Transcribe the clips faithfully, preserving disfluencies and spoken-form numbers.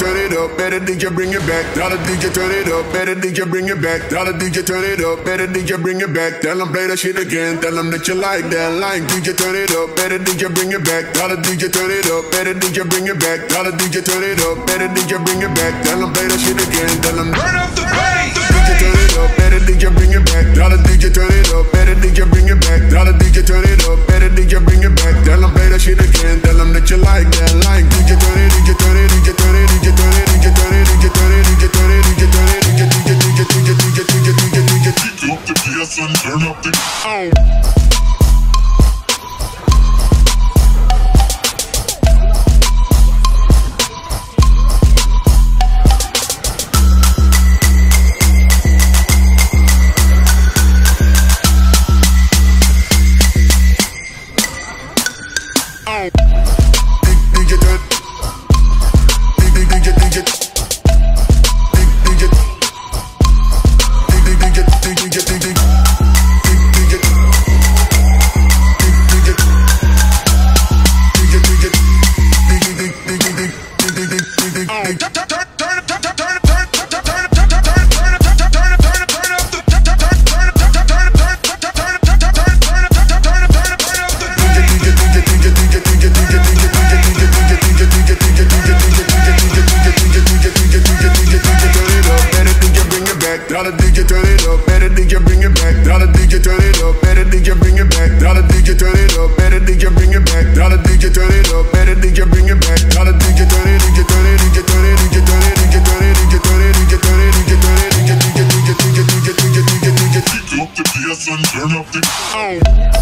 turn it up, better D J bring it back. Tell the D J turn it up, better D J bring it back. Tell the D J turn it up, better D J bring it back. Tell them play that shit again, tell them that you like that line. D J turn it up, better D J bring it back. Tell the D J turn it up, better D J bring it back. Tell the D J turn it up, better D J bring it back. Tell them play that shit again, tell them turn up the bass. D J turn it up, better D J bring it back. Tell the D J turn it up, better D J bring it back. Tell the D J turn it up, better D J bring it back. Tell them play that shit again, tell them that you like that line. D J turn it, D J turn it, D J turn it, D J turn it, D J turn it, D J turn it, D J turn it, D J turn it, D J turn it, D J D J D J D J D J D J D J D J up the bass and turn up the oh. Tell the D J turn it up, better D J bring it back. Tell the D J turn it up, better D J bring it back. Tell the D J turn it up, better D J bring it back. Tell the D J turn it up, better D J bring it back. Tell the D J turn it, D J turn it, D J turn it, D J turn it, D J turn it, D J turn it, D J turn it, D J turn it, D J D J D J D J D J D J D J D J up the bass and turn up the oh.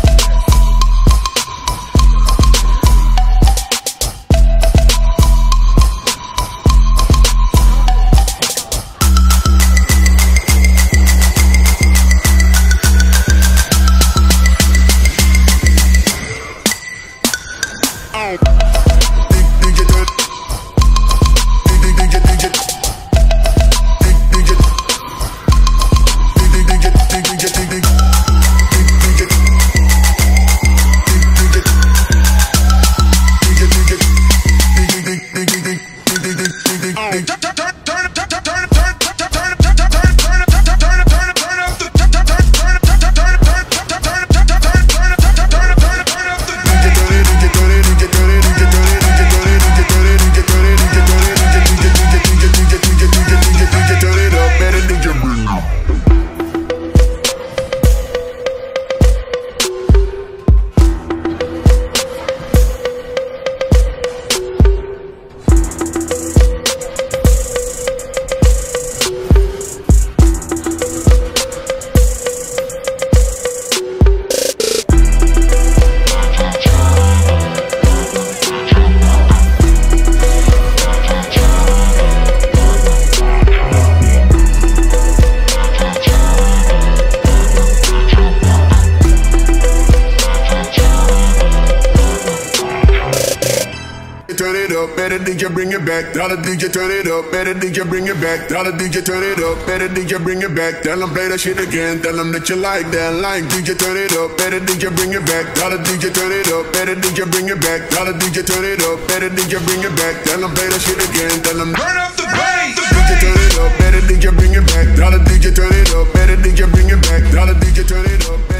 Better D J bring it back. Tell the D J turn it up, better D J bring it back. Tell the D J turn it up, better D J bring it back. Tell them play that shit again, tell them that you like that line. D J turn it up, better D J bring it back. Tell the D J turn it up, better D J bring it back. Tell the D J turn it up, better D J bring it back. Tell them play that shit again, tell them turn up the bass. D J turn it up, better D J bring it back. Tell the D J turn it up, better D J bring it back. Tell the D J turn it up.